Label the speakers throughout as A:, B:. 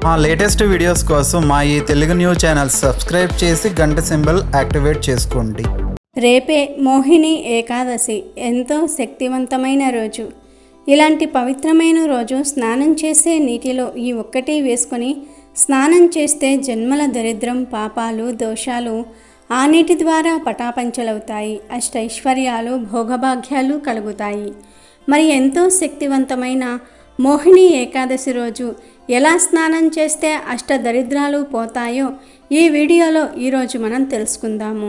A: మా latest videos కోసం మా ఈ తెలుగు న్యూస్ ఛానల్ సబ్స్క్రైబ్ చేసి గంట సింబల్ యాక్టివేట్ చేసుకోండి.
B: రేపే మోహిని ఏకాదశి, ఎంతో శక్తివంతమైన రోజు. ఇలాంటి పవిత్రమైన రోజు స్నానం చేసే నీటిలో ఈ ఒక్కటి వేసుకొని స్నానం చేస్తే జన్మల దరిద్రం, పాపాలు, దోషాలు ఆ నీటి ద్వారా పటాపంచలవుతాయి. అష్టైశ్వర్యాలు, భోగభాగ్యాలు కలుగుతాయి. మరి ఎంతో శక్తివంతమైన మోహిని ఏకాదశి రోజు ఎలా స్నానం చేస్తే అష్టదరిద్రాలు పోతాయో ఈ వీడియోలో ఈరోజు మనం తెలుసుకుందాము.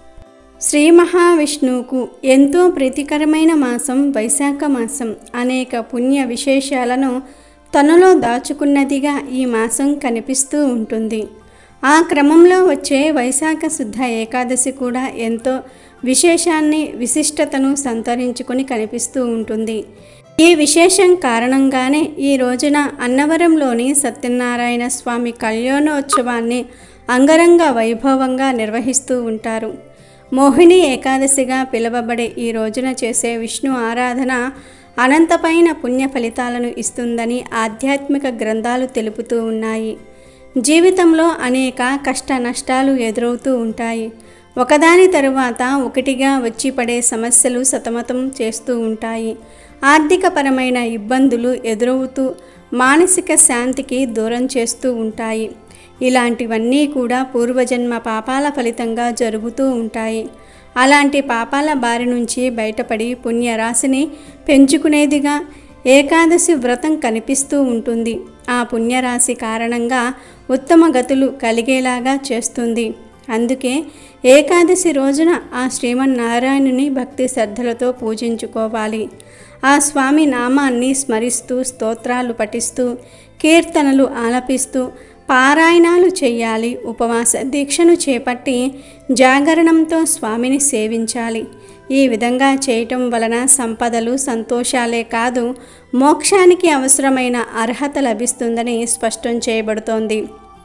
B: శ్రీ మహావిష్ణువుకు ఎంతో ప్రీతికరమైన మాసం వైశాఖ మాసం. అనేక పుణ్య విశేషాలను తనలో దాచుకున్నదిగా ఈ మాసం కనిపిస్తూ ఉంటుంది. ఆ క్రమంలో వచ్చే వైశాఖ శుద్ధ ఏకాదశి కూడా ఎంతో విశేషాన్ని, విశిష్టతను సంతరించుకొని కనిపిస్తూ ఉంటుంది. ఈ విశేషం కారణంగానే ఈ రోజున అన్నవరంలోని సత్యనారాయణ స్వామి కళ్యాణోత్సవాన్ని అంగరంగ వైభవంగా నిర్వహిస్తూ ఉంటారు. మోహిని ఏకాదశిగా పిలువబడే ఈ రోజున చేసే విష్ణు ఆరాధన అనంతమైన పుణ్య ఫలితాలను ఇస్తుందని ఆధ్యాత్మిక గ్రంథాలు తెలుపుతూ ఉన్నాయి. జీవితంలో అనేక కష్ట నష్టాలు ఎదురవుతూ ఉంటాయి. ఒకదాని తరువాత ఒకటిగా వచ్చి పడే సమస్యలు సతమతం చేస్తూ ఉంటాయి. ఆర్థికపరమైన ఇబ్బందులు ఎదురవుతూ మానసిక శాంతికి దూరం చేస్తూ ఉంటాయి. ఇలాంటివన్నీ కూడా పూర్వజన్మ పాపాల ఫలితంగా జరుగుతూ ఉంటాయి. అలాంటి పాపాల బారి నుంచి బయటపడి పుణ్యరాశిని పెంచుకునేదిగా ఏకాదశి వ్రతం కనిపిస్తూ ఉంటుంది. ఆ పుణ్యరాశి కారణంగా ఉత్తమ గతులు కలిగేలాగా చేస్తుంది. అందుకే ఏకాదశి రోజున ఆ శ్రీమన్నారాయణుని భక్తి శ్రద్ధలతో పూజించుకోవాలి. ఆ స్వామి నామాన్ని స్మరిస్తూ, స్తోత్రాలు పఠిస్తూ, కీర్తనలు ఆలపిస్తూ పారాయణాలు చేయాలి. ఉపవాస దీక్షను చేపట్టి జాగరణంతో స్వామిని సేవించాలి. ఈ విధంగా చేయటం వలన సంపదలు, సంతోషాలే కాదు, మోక్షానికి అవసరమైన అర్హత లభిస్తుందని స్పష్టం చేయబడుతోంది.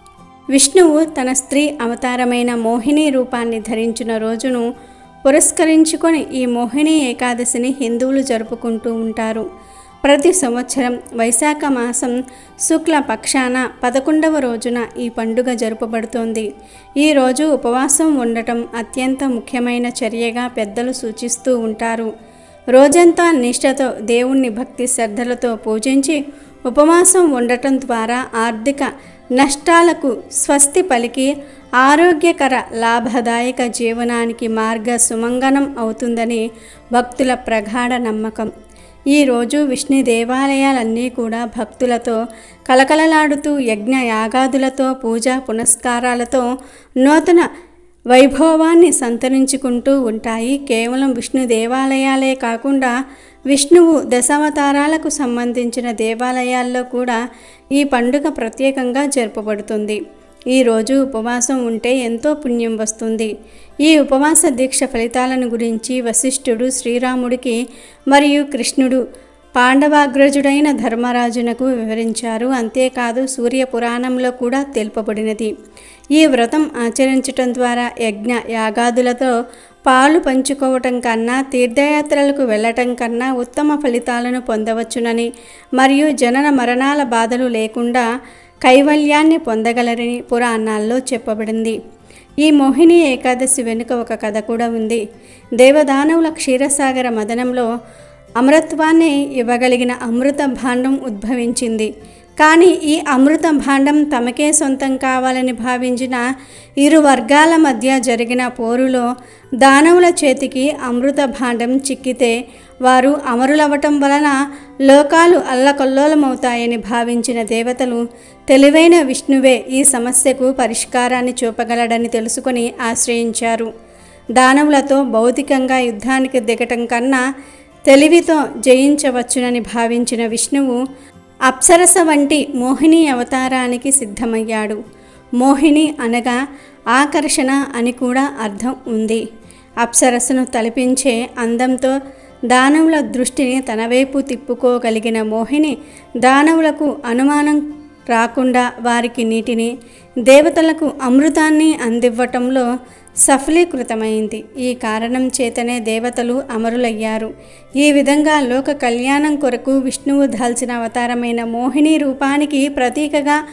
B: విష్ణువు తన స్త్రీ అవతారమైన మోహిని రూపాన్ని ధరించిన రోజును పురస్కరించుకొని ఈ మోహిని ఏకాదశిని హిందువులు జరుపుకుంటూ ఉంటారు. ప్రతి సంవత్సరం వైశాఖ మాసం శుక్ల పక్షాన 11వ రోజున ఈ పండుగ జరుపబడుతోంది. ఈ రోజు ఉపవాసం ఉండటం అత్యంత ముఖ్యమైన చర్యగా పెద్దలు సూచిస్తూ ఉంటారు. రోజంతా నిష్ఠతో దేవుణ్ణి భక్తి శ్రద్ధలతో పూజించి ఉపవాసం ఉండటం ద్వారా ఆర్థిక నష్టాలకు స్వస్తి పలికి ఆరోగ్యకర, లాభదాయక జీవనానికి మార్గ సుమంగనం అవుతుందని భక్తుల ప్రగాఢ నమ్మకం. ఈరోజు విష్ణు దేవాలయాలన్నీ కూడా భక్తులతో కలకలలాడుతూ యజ్ఞ యాగాదులతో, పూజా పునస్కారాలతో నూతన వైభవాన్ని సంతరించుకుంటూ ఉంటాయి. కేవలం విష్ణు దేవాలయాలే కాకుండా విష్ణువు దశావతారాలకు సంబంధించిన దేవాలయాల్లో కూడా ఈ పండుగ ప్రత్యేకంగా జరుపబడుతుంది. ఈరోజు ఉపవాసం ఉంటే ఎంతో పుణ్యం వస్తుంది. ఈ ఉపవాస దీక్ష ఫలితాలను గురించి వశిష్ఠుడు శ్రీరాముడికి మరియు కృష్ణుడు పాండవాగ్రజుడైన ధర్మరాజునకు వివరించారు. అంతేకాదు సూర్య పురాణంలో కూడా తెలుపబడినది. ఈ వ్రతం ఆచరించటం ద్వారా యజ్ఞ యాగాదులతో పాలు పంచుకోవటం కన్నా, తీర్థయాత్రలకు వెళ్ళటం కన్నా ఉత్తమ ఫలితాలను పొందవచ్చునని మరియు జనన మరణాల బాధలు లేకుండా కైవల్యాన్ని పొందగలరని పురాణాల్లో చెప్పబడింది. ఈ మోహిని ఏకాదశి వెనుక ఒక కథ కూడా ఉంది. దేవదానవుల క్షీరసాగర మదనంలో అమరత్వాన్ని ఇవ్వగలిగిన అమృత భాండం ఉద్భవించింది. కానీ ఈ అమృత భాండం తమకే సొంతం కావాలని భావించిన ఇరు వర్గాల మధ్య జరిగిన పోరులో దానవుల చేతికి అమృత భాండం చిక్కితే వారు అమరులవటం వలన లోకాలు అల్లకల్లోలమవుతాయని భావించిన దేవతలు తెలివైన విష్ణువే ఈ సమస్యకు పరిష్కారాన్ని చూపగలడని తెలుసుకొని ఆశ్రయించారు. దానవులతో భౌతికంగా యుద్ధానికి దిగటం కన్నా తెలివితో జయించవచ్చునని భావించిన విష్ణువు అప్సరస వంటి మోహిని అవతారానికి సిద్ధమయ్యాడు. మోహిని అనగా ఆకర్షణ అని కూడా అర్థం ఉంది. అప్సరసను తలపించే అందంతో దానవుల దృష్టిని తన వైపు తిప్పుకోగలిగిన మోహిని దానవులకు అనుమానం రాకుండా వారికి నీటిని, దేవతలకు అమృతాన్ని అందివ్వటంలో సఫలీకృతమైంది. ఈ కారణం చేతనే దేవతలు అమరులయ్యారు. ఈ విధంగా లోక కళ్యాణం కొరకు విష్ణువు దాల్చిన అవతారమైన మోహిని రూపానికి ప్రతీకగా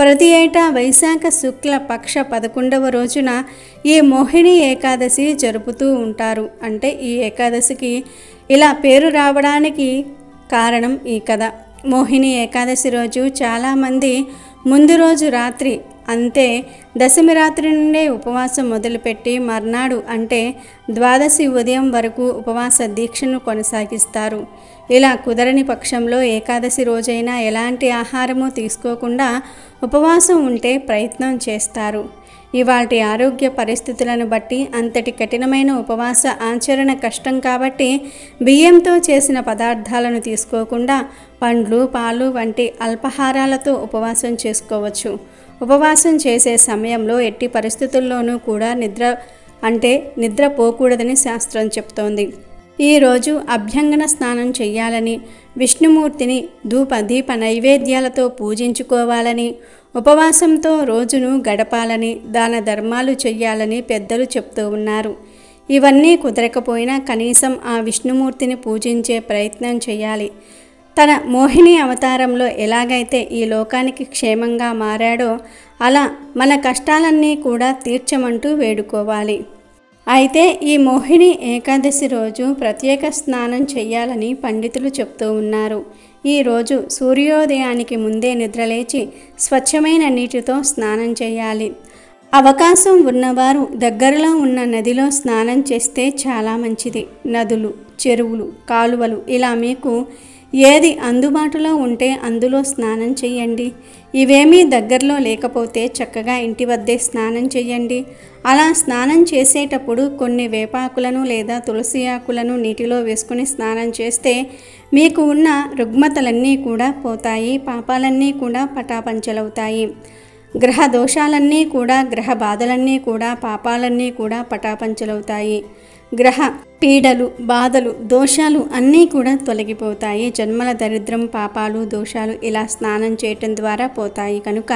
B: ప్రతి ఏటా వైశాఖ శుక్ల పక్ష 11వ రోజున ఈ మోహిని ఏకాదశి జరుపుతూ ఉంటారు. అంటే ఈ ఏకాదశికి ఇలా పేరు రావడానికి కారణం ఈ కథ. మోహిని ఏకాదశి రోజు చాలామంది ముందు రోజు రాత్రి అంతే దశమి రాత్రి నుండే ఉపవాసం మొదలుపెట్టి మర్నాడు అంటే ద్వాదశి ఉదయం వరకు ఉపవాస దీక్షను కొనసాగిస్తారు. ఇలా కుదరని పక్షంలో ఏకాదశి రోజైనా ఎలాంటి ఆహారము తీసుకోకుండా ఉపవాసం ఉంటే ప్రయత్నం చేస్తారు. ఇవాల్టి ఆరోగ్య పరిస్థితులను బట్టి అంతటి కఠినమైన ఉపవాస ఆచరణ కష్టం కాబట్టి బియ్యంతో చేసిన పదార్థాలను తీసుకోకుండా పండ్లు, పాలు వంటి అల్పాహారాలతో ఉపవాసం చేసుకోవచ్చు. ఉపవాసం చేసే సమయంలో ఎట్టి పరిస్థితుల్లోనూ కూడా నిద్రపోకూడదని శాస్త్రం చెప్తోంది. ఈరోజు అభ్యంగన స్నానం చేయాలని, విష్ణుమూర్తిని ధూప దీప నైవేద్యాలతో పూజించుకోవాలని, ఉపవాసంతో రోజును గడపాలని, దాన ధర్మాలు చెయ్యాలని పెద్దలు చెప్తూ ఉన్నారు. ఇవన్నీ కుదరకపోయినా కనీసం ఆ విష్ణుమూర్తిని పూజించే ప్రయత్నం చేయాలి. తన మోహిని అవతారంలో ఎలాగైతే ఈ లోకానికి క్షేమంగా మారాడో అలా మన కష్టాలన్నీ కూడా తీర్చమంటూ వేడుకోవాలి. అయితే ఈ మోహిని ఏకాదశి రోజు ప్రత్యేక స్నానం చేయాలని పండితులు చెప్తూ ఉన్నారు. ఈరోజు సూర్యోదయానికి ముందే నిద్రలేచి స్వచ్ఛమైన నీటితో స్నానం చేయాలి. అవకాశం ఉన్నవారు దగ్గరలో ఉన్న నదిలో స్నానం చేస్తే చాలా మంచిది. నదులు, చెరువులు, కాలువలు ఇలా మీకు ఏది అందుబాటులో ఉంటే అందులో స్నానం చేయండి. ఇవేమీ దగ్గరలో లేకపోతే చక్కగా ఇంటి వద్దే స్నానం చేయండి. అలా స్నానం చేసేటప్పుడు కొన్ని వేపాకులను లేదా తులసి ఆకులను నీటిలో వేసుకుని స్నానం చేస్తే మీకు ఉన్న రుగ్మతలన్నీ కూడా పోతాయి, పాపాలన్నీ కూడా పటాపంచలవుతాయి. గ్రహ దోషాలన్నీ కూడా, గ్రహ బాధలన్నీ కూడా, పాపాలన్నీ కూడా పటాపంచలవుతాయి. గ్రహ పీడలు, బాధలు, దోషాలు అన్నీ కూడా తొలగిపోతాయి. జన్మల దరిద్రం, పాపాలు, దోషాలు ఇలా స్నానం చేయటం ద్వారా పోతాయి. కనుక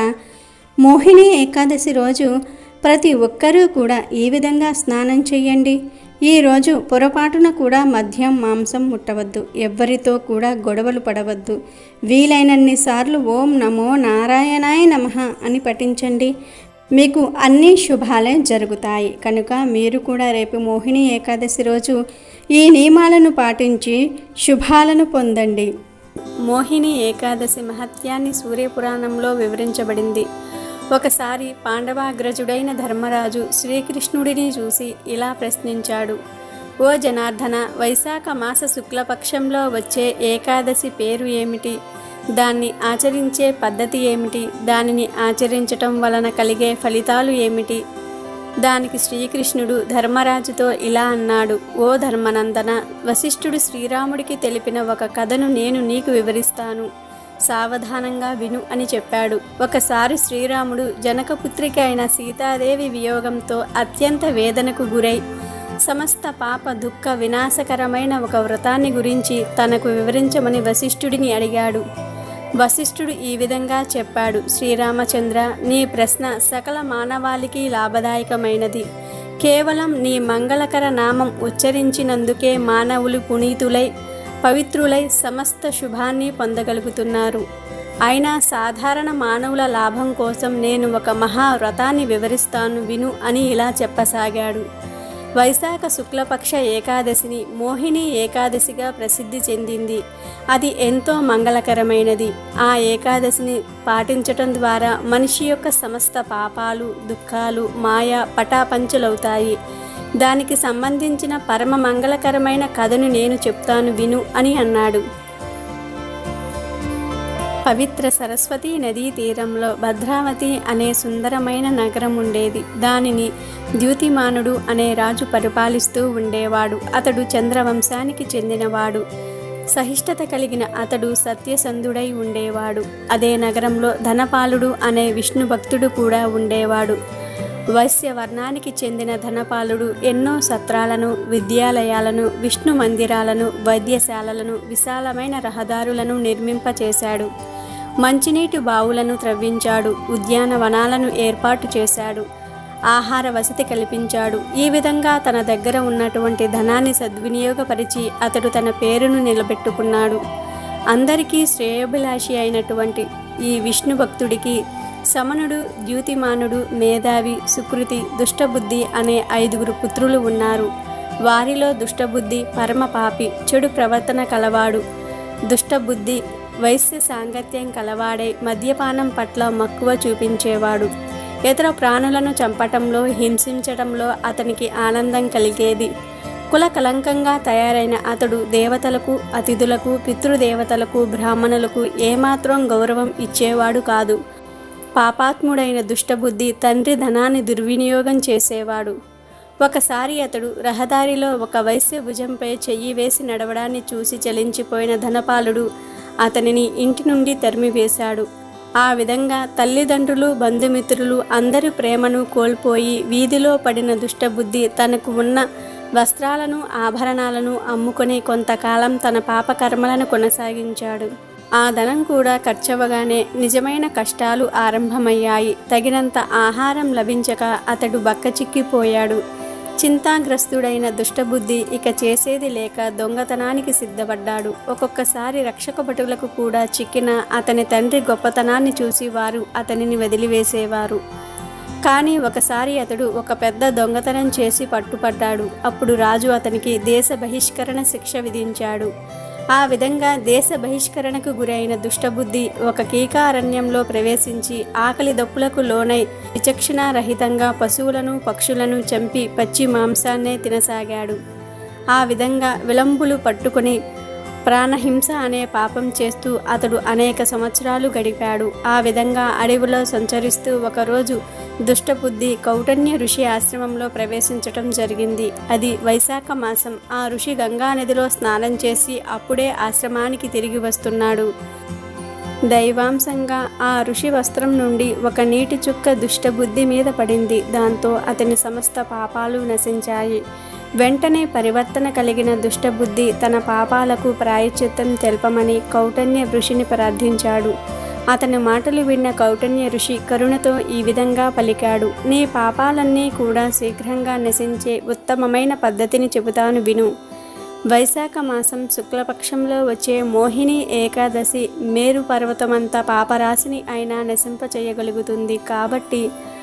B: మోహిని ఏకాదశి రోజు ప్రతి ఒక్కరూ కూడా ఈ విధంగా స్నానం చేయండి. ఈరోజు పొరపాటున కూడా మద్యం, మాంసం ముట్టవద్దు. ఎవ్వరితో కూడా గొడవలు పడవద్దు. వీలైనన్ని సార్లు ఓం నమో నారాయణాయ నమః అని పఠించండి. మీకు అన్ని శుభాలే జరుగుతాయి. కనుక మీరు కూడా రేపు మోహిని ఏకాదశి రోజు ఈ నియమాలను పాటించి శుభాలను పొందండి. మోహిని ఏకాదశి మహత్యాన్ని సూర్యపురాణంలో వివరించబడింది. ఒకసారి పాండవాగ్రజుడైన ధర్మరాజు శ్రీకృష్ణుడిని చూసి ఇలా ప్రశ్నించాడు: ఓ జనార్దన, వైశాఖ మాస శుక్లపక్షంలో వచ్చే ఏకాదశి పేరు ఏమిటి? దాన్ని ఆచరించే పద్ధతి ఏమిటి? దానిని ఆచరించటం వలన కలిగే ఫలితాలు ఏమిటి? దానికి శ్రీకృష్ణుడు ధర్మరాజుతో ఇలా అన్నాడు: ఓ ధర్మనందన, వశిష్ఠుడు శ్రీరాముడికి తెలిపిన ఒక కథను నేను నీకు వివరిస్తాను. సావధానంగా విను అని చెప్పాడు. ఒకసారి శ్రీరాముడు జనకపుత్రిక అయిన సీతాదేవి వియోగంతో అత్యంత వేదనకు గురై సమస్త పాప దుఃఖ వినాశకరమైన ఒక వ్రతాన్ని గురించి తనకు వివరించమని వశిష్ఠుడిని అడిగాడు. వశిష్ఠుడు ఈ విధంగా చెప్పాడు: శ్రీరామచంద్ర, నీ ప్రశ్న సకల మానవాళికి లాభదాయకమైనది. కేవలం నీ మంగళకర నామం ఉచ్చరించినందుకే మానవులు పునీతులై పవిత్రులై సమస్త శుభాన్ని పొందగలుగుతున్నారు. అయినా సాధారణ మానవుల లాభం కోసం నేను ఒక మహావ్రతాన్ని వివరిస్తాను, విను అని ఇలా చెప్పసాగాడు. వైశాఖ శుక్లపక్ష ఏకాదశిని మోహిని ఏకాదశిగా ప్రసిద్ధి చెందింది. అది ఎంతో మంగళకరమైనది. ఆ ఏకాదశిని పాటించటం ద్వారా మనిషి యొక్క సమస్త పాపాలు, దుఃఖాలు, మాయ పటాపంచలవుతాయి. దానికి సంబంధించిన పరమ మంగళకరమైన కథను నేను చెప్తాను, విను అని అన్నాడు. పవిత్ర సరస్వతీ నదీ తీరంలో భద్రావతి అనే సుందరమైన నగరం ఉండేది. దానిని ద్యుతిమానుడు అనే రాజు పరిపాలిస్తూ ఉండేవాడు. అతడు చంద్రవంశానికి చెందినవాడు. సహిష్ణుత కలిగిన అతడు సత్యసంధుడై ఉండేవాడు. అదే నగరంలో ధనపాలుడు అనే విష్ణు భక్తుడు కూడా ఉండేవాడు. వైశ్య వర్ణానికి చెందిన ధనపాలుడు ఎన్నో సత్రాలను, విద్యాలయాలను, విష్ణు మందిరాలను, వైద్యశాలలను, విశాలమైన రహదారులను నిర్మింపచేశాడు. మంచినీటి బావులను త్రవ్వించాడు. ఉద్యానవనాలను ఏర్పాటు చేశాడు. ఆహార వసతి కల్పించాడు. ఈ విధంగా తన దగ్గర ఉన్నటువంటి ధనాన్ని సద్వినియోగపరిచి అతడు తన పేరును నిలబెట్టుకున్నాడు. అందరికీ శ్రేయోభిలాషి అయినటువంటి ఈ విష్ణు భక్తుడికి సమనుడు, ద్యుతిమానుడు, మేధావి, సుకృతి, దుష్టబుద్ధి అనే 5 పుత్రులు ఉన్నారు. వారిలో దుష్టబుద్ధి పరమపాపి, చెడు ప్రవర్తన కలవాడు. దుష్టబుద్ధి వైశ్య సాంగత్యం కలవాడై మద్యపానం పట్ల మక్కువ చూపించేవాడు. ఇతర ప్రాణులను చంపటంలో, హింసించటంలో అతనికి ఆనందం కలిగేది. కుల కలంకంగా తయారైన అతడు దేవతలకు, అతిథులకు, పితృదేవతలకు, బ్రాహ్మణులకు ఏమాత్రం గౌరవం ఇచ్చేవాడు కాదు. పాపాత్ముడైన దుష్టబుద్ధి తండ్రి ధనాన్ని దుర్వినియోగం చేసేవాడు. ఒకసారి అతడు రహదారిలో ఒక వైశ్య భుజంపై చెయ్యి వేసి నడవడాన్ని చూసి చలించిపోయిన ధనపాలుడు అతనిని ఇంటి నుండి తరిమివేశాడు. ఆ విధంగా తల్లిదండ్రులు, బంధుమిత్రులు అందరి ప్రేమను కోల్పోయి వీధిలో పడిన దుష్టబుద్ధి తనకు ఉన్న వస్త్రాలను, ఆభరణాలను అమ్ముకొని కొంతకాలం తన పాపకర్మలను కొనసాగించాడు. ఆ ధనం కూడా ఖర్చవగానే నిజమైన కష్టాలు ఆరంభమయ్యాయి. తగినంత ఆహారం లభించక అతడు బక్కచిక్కిపోయాడు. చింతాగ్రస్తుడైన దుష్టబుద్ధి ఇక చేసేది లేక దొంగతనానికి సిద్ధపడ్డాడు. ఒక్కొక్కసారి రక్షక భటులకు కూడా చిక్కిన అతని తండ్రి గొప్పతనాన్ని చూసి వారు అతనిని వదిలివేసేవారు. కానీ ఒకసారి అతడు ఒక పెద్ద దొంగతనం చేసి పట్టుపడ్డాడు. అప్పుడు రాజు అతనికి దేశ బహిష్కరణ శిక్ష విధించాడు. ఆ విధంగా దేశ బహిష్కరణకు గురైన దుష్టబుద్ధి ఒక కీకారణ్యంలో ప్రవేశించి ఆకలి దప్పులకు లోనై విచక్షణారహితంగా పశువులను, పక్షులను చంపి పచ్చి మాంసాన్నే తినసాగాడు. ఆ విధంగా విలంబులు పట్టుకొని ప్రాణహింస అనే పాపం చేస్తూ అతడు అనేక సంవత్సరాలు గడిపాడు. ఆ విధంగా అడవిలో సంచరిస్తూ ఒకరోజు దుష్టబుద్ధి కౌటన్య ఋషి ఆశ్రమంలో ప్రవేశించటం జరిగింది. అది వైశాఖ మాసం. ఆ ఋషి గంగా నదిలో స్నానం చేసి అప్పుడే ఆశ్రమానికి తిరిగి వస్తున్నాడు. దైవాంశంగా ఆ ఋషి వస్త్రం నుండి ఒక నీటి చుక్క దుష్టబుద్ధి మీద పడింది. దాంతో అతని సమస్త పాపాలు నశించాయి. వెంటనే పరివర్తన కలిగిన దుష్టబుద్ధి తన పాపాలకు ప్రాయశ్చిత్తం తెలపమని కౌటన్య ఋషిని ప్రార్థించాడు. అతని మాటలు విన్న కౌటన్య ఋషి కరుణతో ఈ విధంగా పలికాడు: నీ పాపాలన్నీ కూడా శీఘ్రంగా నశించే ఉత్తమమైన పద్ధతిని చెబుతాను విను. వైశాఖ మాసం శుక్లపక్షంలో వచ్చే మోహిని ఏకాదశి మేరు పర్వతమంత పాపరాశిని అయినా నశింపచేయగలుగుతుంది. కాబట్టి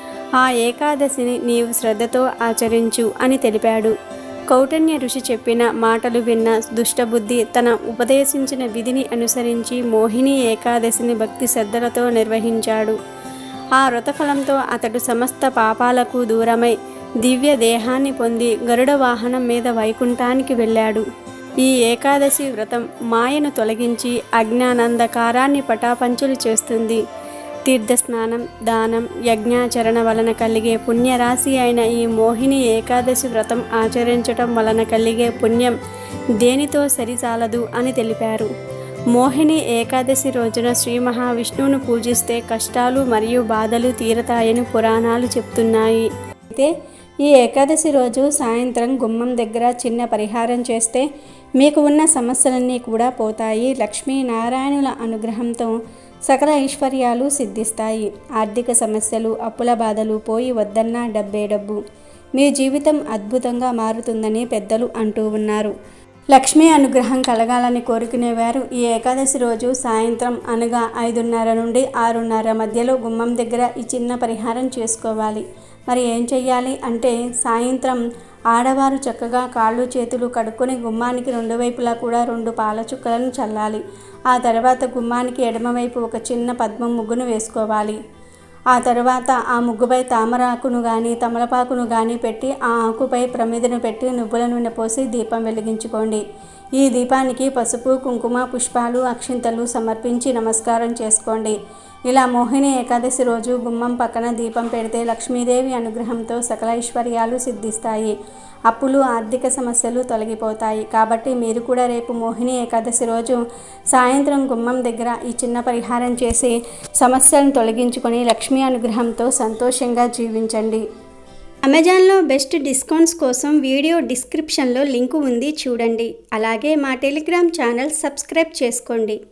B: ఆ ఏకాదశిని నీవు శ్రద్ధతో ఆచరించు అని తెలిపాడు. కౌటన్య ఋషి చెప్పిన మాటలు విన్న దుష్టబుద్ధి తన ఉపదేశించిన విధిని అనుసరించి మోహిని ఏకాదశిని భక్తి శ్రద్ధలతో నిర్వహించాడు. ఆ వ్రతఫలంతో అతడు సమస్త పాపాలకు దూరమై దివ్య దేహాన్ని పొంది గరుడ వాహనం మీద వైకుంఠానికి వెళ్ళాడు. ఈ ఏకాదశి వ్రతం మాయను తొలగించి అజ్ఞానందకారాన్ని పటాపంచులు చేస్తుంది. తీర్థస్నానం, దానం, యజ్ఞాచరణ వలన కలిగే పుణ్యరాశి అయిన ఈ మోహిని ఏకాదశి వ్రతం ఆచరించటం వలన కలిగే పుణ్యం దేనితో సరిచాలదు అని తెలిపారు. మోహిని ఏకాదశి రోజున శ్రీ మహావిష్ణువును పూజిస్తే కష్టాలు మరియు బాధలు తీరతాయని పురాణాలు చెప్తున్నాయి. అయితే ఈ ఏకాదశి రోజు సాయంత్రం గుమ్మం దగ్గర చిన్న పరిహారం చేస్తే మీకు ఉన్న సమస్యలన్నీ కూడా పోతాయి. లక్ష్మీనారాయణుల అనుగ్రహంతో సకల ఐశ్వర్యాలు సిద్ధిస్తాయి. ఆర్థిక సమస్యలు, అప్పుల బాధలు పోయి వద్దన్నా డబ్బే డబ్బు. మీ జీవితం అద్భుతంగా మారుతుందని పెద్దలు అంటూ ఉన్నారు. లక్ష్మీ అనుగ్రహం కలగాలని కోరుకునేవారు ఈ ఏకాదశి రోజు సాయంత్రం అనగా 5:30 నుండి 6:30 మధ్యలో గుమ్మం దగ్గర ఈ చిన్న పరిహారం చేసుకోవాలి. మరి ఏం చెయ్యాలి అంటే, సాయంత్రం ఆడవారు చక్కగా కాళ్ళు చేతులు కడుక్కొని గుమ్మానికి 2 వైపులా కూడా 2 పాల చుక్కలను చల్లాలి. ఆ తర్వాత గుమ్మానికి ఎడమవైపు ఒక చిన్న పద్మం ముగ్గును వేసుకోవాలి. ఆ తర్వాత ఆ ముగ్గుపై తామరాకును కానీ తమలపాకును కానీ పెట్టి ఆ ఆకుపై ప్రమిదను పెట్టి నువ్వుల నూనె పోసి దీపం వెలిగించుకోండి. ఈ దీపానికి పసుపు, కుంకుమ, పుష్పాలు, అక్షింతలు సమర్పించి నమస్కారం చేసుకోండి. ఇలా మోహిని ఏకాదశి రోజు గుమ్మం పక్కన దీపం పెడితే లక్ష్మీదేవి అనుగ్రహంతో సకల ఐశ్వర్యాలు సిద్ధిస్తాయి. అప్పులు, ఆర్థిక సమస్యలు తొలగిపోతాయి. కాబట్టి మీరు కూడా రేపు మోహిని ఏకాదశి రోజు సాయంత్రం గుమ్మం దగ్గర ఈ చిన్న పరిహారం చేసి సమస్యలను తొలగించుకొని లక్ష్మీ అనుగ్రహంతో సంతోషంగా జీవించండి. అమెజాన్లో బెస్ట్ డిస్కౌంట్స్ కోసం వీడియో డిస్క్రిప్షన్లో లింకు ఉంది, చూడండి. అలాగే మా టెలిగ్రామ్ ఛానల్ సబ్స్క్రైబ్ చేసుకోండి.